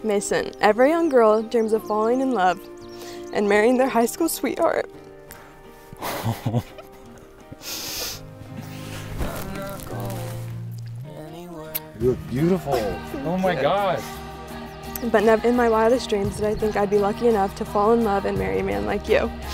Mason, every young girl dreams of falling in love and marrying their high school sweetheart. You look beautiful. Oh my gosh. But never in my wildest dreams did I think I'd be lucky enough to fall in love and marry a man like you.